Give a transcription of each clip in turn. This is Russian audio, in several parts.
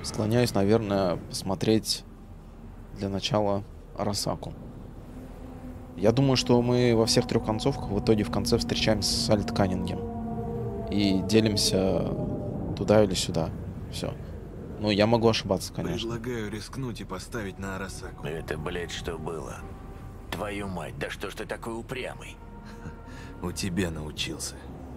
Склоняюсь, наверное, посмотреть для начала Арасаку. Я думаю, что мы во всех трех концовках в итоге в конце встречаемся с Альт Каннингем и делимся туда или сюда. Все. Ну, я могу ошибаться, конечно. Предлагаю рискнуть и поставить на Арасаку. Это, блядь, что было? Твою мать, да что ж ты такой упрямый? У тебя научился.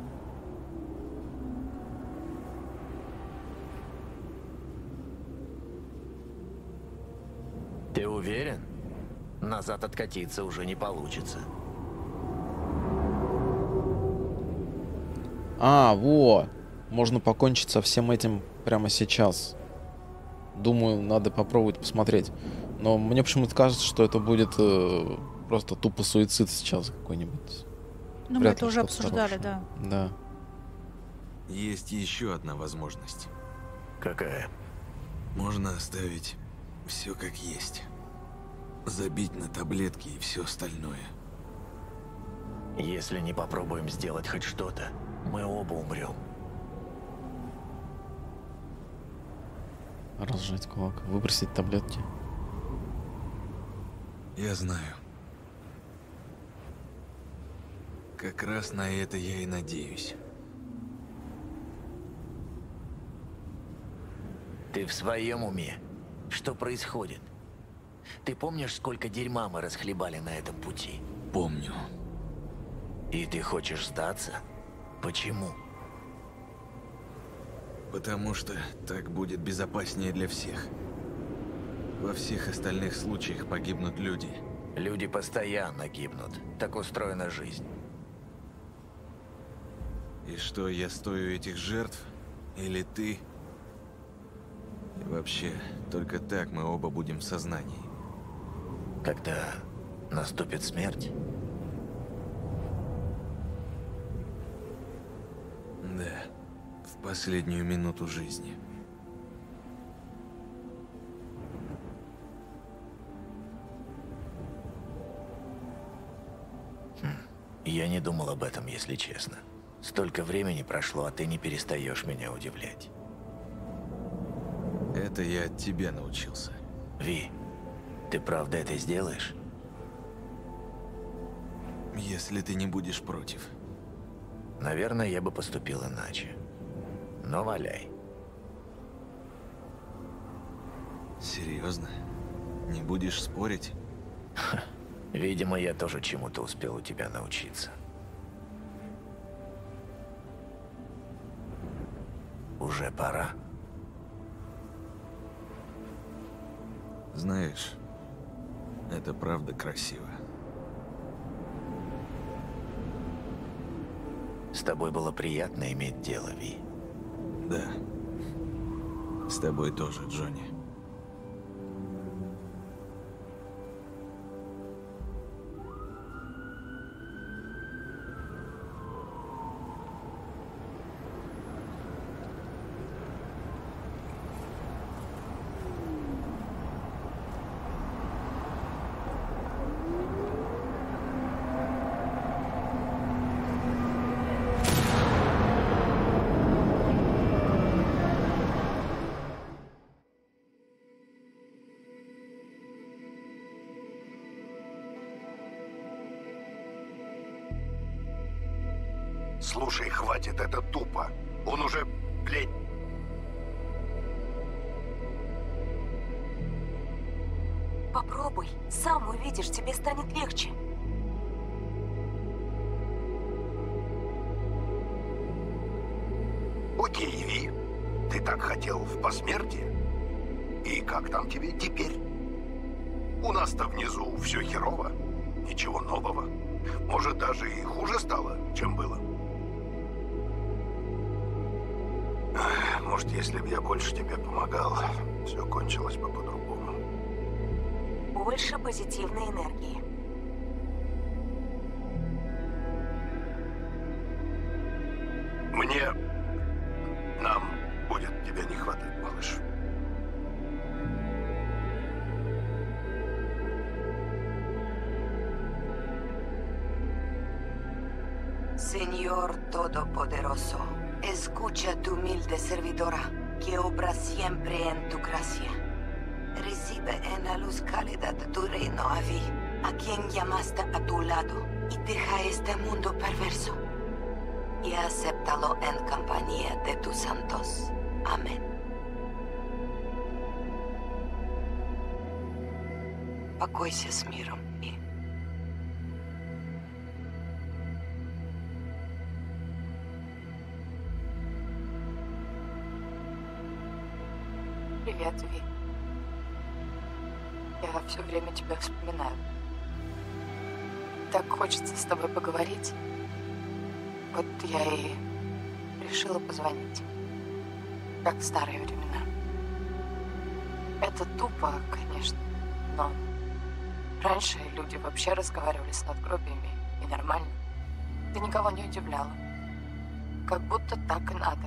Ты уверен? Назад откатиться уже не получится. Во! Можно покончить со всем этим прямо сейчас. Думаю, надо попробовать посмотреть. Но мне почему-то кажется, что это будет просто тупо суицид сейчас какой-нибудь. Ну, мы Вряд это ли уже что-то обсуждали, хорошее. да. Да. Есть еще одна возможность. Какая? Можно оставить все как есть. Забить на таблетки и все остальное. Если не попробуем сделать хоть что-то, мы оба умрем. Разжать кулак. Выбросить таблетки. Я знаю. Как раз на это я и надеюсь. Ты в своем уме? Что происходит? Ты помнишь, сколько дерьма мы расхлебали на этом пути? Помню. И ты хочешь сдаться? Почему? Потому что так будет безопаснее для всех. Во всех остальных случаях погибнут люди. Люди постоянно гибнут. Так устроена жизнь. И что, я стою этих жертв? Или ты? И вообще, только так мы оба будем в сознании. Когда наступит смерть? Да, в последнюю минуту жизни. Я не думал об этом, если честно. Столько времени прошло, а ты не перестаешь меня удивлять. Это я от тебя научился. Ви, ты правда это сделаешь? Если ты не будешь против. Наверное, я бы поступил иначе. Но валяй. Серьезно? Не будешь спорить? Видимо, я тоже чему-то успел у тебя научиться. Уже пора. Знаешь, это правда красиво. С тобой было приятно иметь дело, Ви. Да. С тобой тоже, Джонни. Слушай, хватит, это тупо. Он уже, блядь... Попробуй, сам увидишь, тебе станет легче. Окей, Ви, ты так хотел в посмертие? И как там тебе теперь? У нас-то внизу все херово, ничего нового. Может, даже и хуже стало, чем было. Может, если бы я больше тебе помогал, все кончилось бы по-другому. Больше позитивной энергии. Нам будет тебя не хватать, малыш. Señor Todopoderoso, escucha tu humilde servidora, que obra siempre en tu gracia. Recibe en la luz cálida de tu reino a Vi, a quien llamaste a tu lado, y deja este mundo perverso. Y acéptalo en compañía de tus santos. Amén. Покойся с миром, Vi. Привет, Ви. Я все время тебя вспоминаю. Так хочется с тобой поговорить. Вот я и решила позвонить. Как в старые времена. Это тупо, конечно, но раньше люди вообще разговаривали с надгробиями, и нормально. Ты никого не удивляла. Как будто так и надо.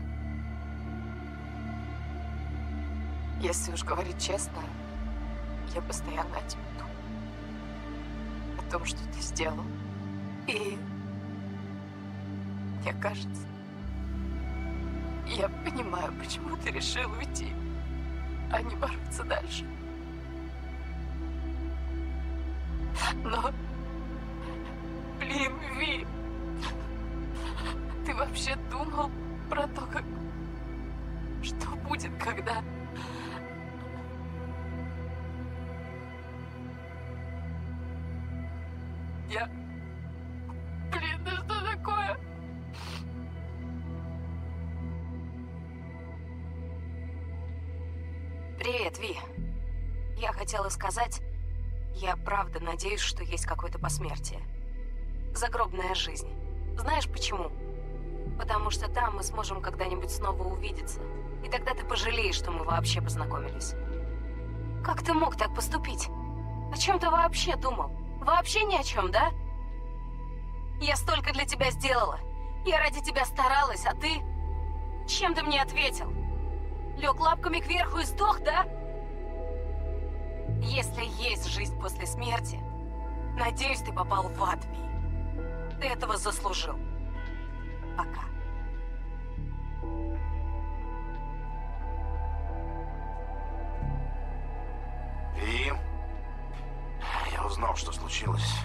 Если уж говорить честно, я постоянно о тебе думаю. О том, что ты сделал. И мне кажется, я понимаю, почему ты решил уйти, а не бороться дальше. Но, блин, Ви, ты вообще думал про то, что будет, когда... Блин, да что такое? Привет, Ви. Я хотела сказать, я правда надеюсь, что есть какое-то посмертие. Загробная жизнь. Знаешь почему? Потому что там мы сможем когда-нибудь снова увидеться. И тогда ты пожалеешь, что мы вообще познакомились. Как ты мог так поступить? О чем ты вообще думал? Вообще ни о чем, да? Я столько для тебя сделала. Я ради тебя старалась, а ты... Чем ты мне ответил? Лег лапками кверху и сдох, да? Если есть жизнь после смерти, надеюсь, ты попал в ад, Ви. Ты этого заслужил. Пока. Ви, я узнал, что случилось.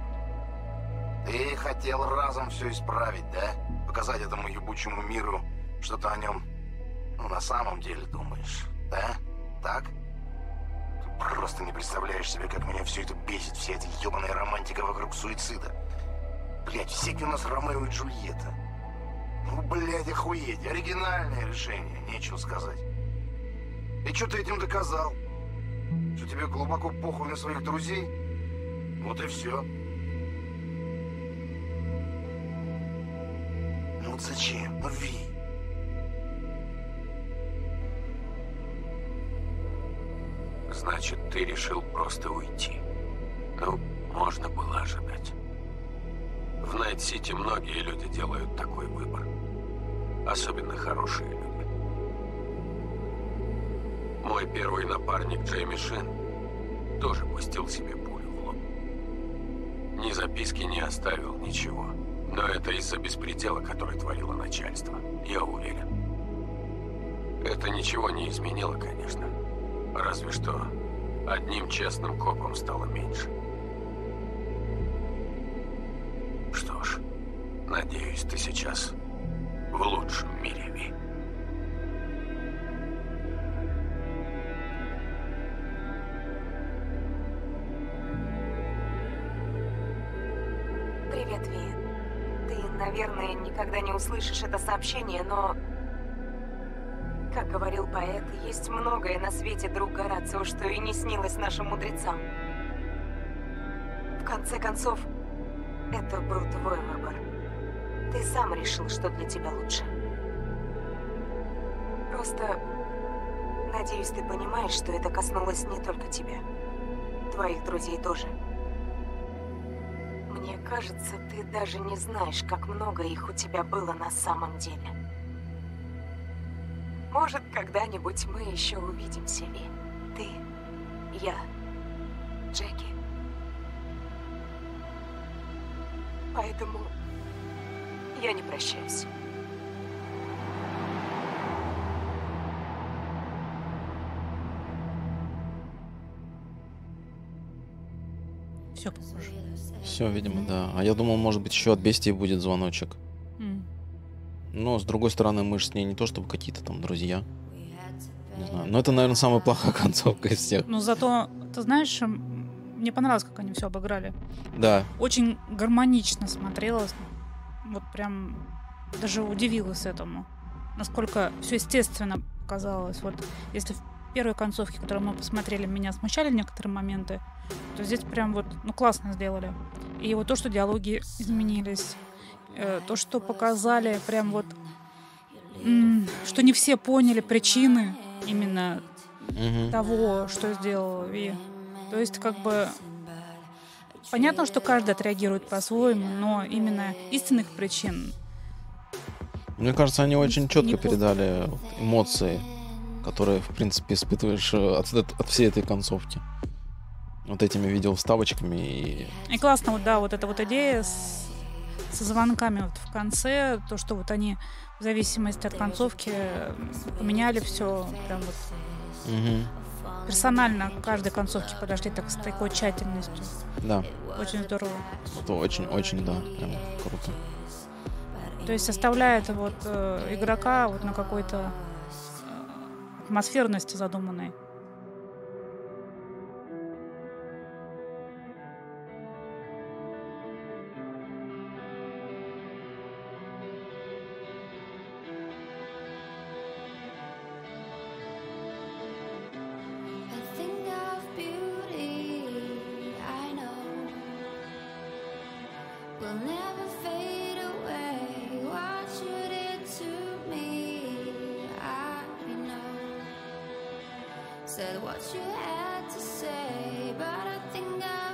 Ты хотел разом все исправить, да? Показать этому ебучему миру, что ты о нем, на самом деле думаешь, да? Так? Ты просто не представляешь себе, как меня все это бесит, вся эта ебаная романтика вокруг суицида. Блять, всякие у нас Ромео и Джульетта. Ну, блядь, охуеть, оригинальное решение, нечего сказать. И что ты этим доказал? Что тебе глубоко похуй на своих друзей? Вот и все. Ну вот зачем? Ну, Ви. Значит, ты решил просто уйти. Ну, можно было ожидать. В Найт-Сити многие люди делают такой выбор. Особенно хорошие люди. Мой первый напарник Джейми Шин тоже пустил себе пулю в лоб. Ни записки не оставил, ничего. Но это из-за беспредела, который творило начальство, я уверен. Это ничего не изменило, конечно. Разве что одним честным копом стало меньше. Что ж, надеюсь, ты сейчас в лучшем мире, Ви. Привет, Ви. Ты, наверное, никогда не услышишь это сообщение, но... Как говорил поэт, есть многое на свете, друг Горацио, что и не снилось нашим мудрецам. В конце концов, это был твой выбор. Ты сам решил, что для тебя лучше. Просто, надеюсь, ты понимаешь, что это коснулось не только тебя. Твоих друзей тоже. Мне кажется, ты даже не знаешь, как много их у тебя было на самом деле. Может, когда-нибудь мы еще увидимся, Ви. Ты, я, Джеки. Поэтому я не прощаюсь. все похоже. Все, видимо, да. А я думал, может быть, еще от бестии будет звоночек. Но, с другой стороны, мы же с ней не то чтобы какие-то там друзья. Не знаю. Но это, наверное, самая плохая концовка из всех. Но зато, ты знаешь, мне понравилось, как они все обыграли. Да. Очень гармонично смотрелось. Вот прям даже удивилась этому. Насколько все естественно показалось. Вот если в первой концовке, которую мы посмотрели, меня смущали некоторые моменты, то здесь прям вот, ну, классно сделали. И вот то, что диалоги изменились, то, что показали прям вот, что не все поняли причины именно того, что сделал Ви. То есть, как бы, понятно, что каждый отреагирует по-своему, но именно истинных причин. Мне кажется, они очень четко Не передали эмоции, которые, в принципе, испытываешь от всей этой концовки. Вот этими видеовставочками. И классно, вот, да, вот эта вот идея со звонками вот в конце, то, что вот они в зависимости от концовки поменяли все, прям вот персонально к каждой концовке подошли так с такой тщательностью. Да. Очень здорово. Это очень-очень, да, прям круто. То есть оставляет вот игрока вот на какой-то атмосферности задуманной. Said what you had to say, but I think I